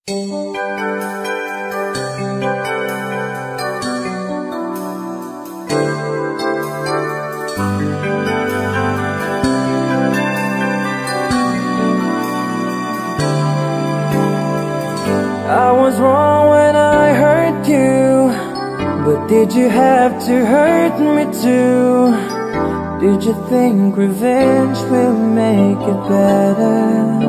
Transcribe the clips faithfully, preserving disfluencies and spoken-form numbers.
I was wrong when I hurt you, but did you have to hurt me too? Did you think revenge will make it better?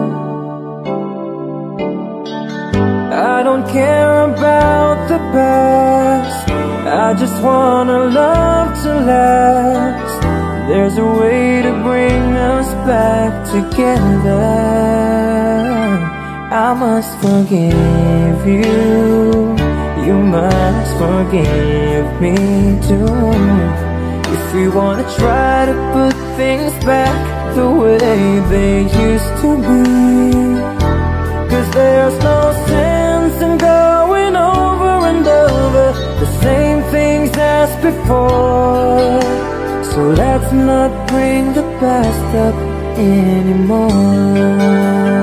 I don't care about the past, I just want our love to last. There's a way to bring us back together. I must forgive you, you must forgive me too. If we wanna try to put things back the way they used to be, 'cause there's no sense in going over and over the same things as before. So let's not bring the past up anymore.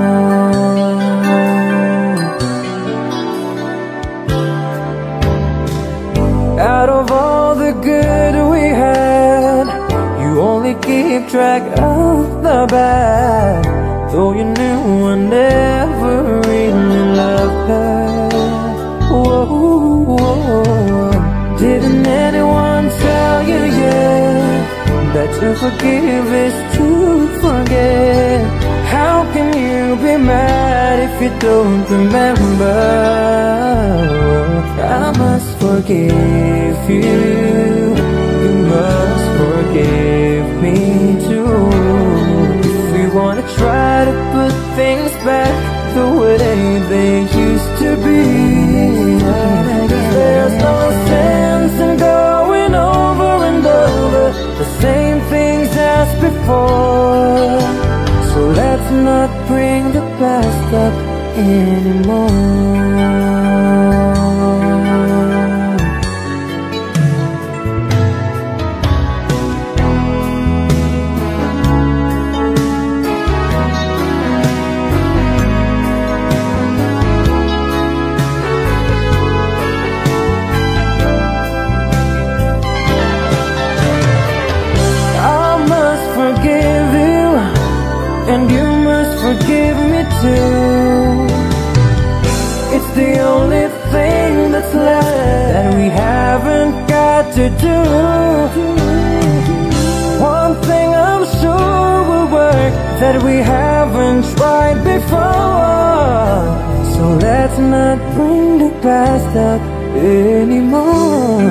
Out of all the good we had, you only keep track of the bad, though you knew I never really loved her. Whoa, whoa. Didn't anyone tell you yet that to forgive is to forget? How can you be mad if you don't remember? I must forgive you, you must forgive me too. If we wanna try to put things back the way they used to be, there's no sense in going over and over the same things as before. So let's not bring the past up anymore. And you must forgive me too. It's the only thing that's left that we haven't got to do. One thing I'm sure will work that we haven't tried before. So let's not bring the past up anymore.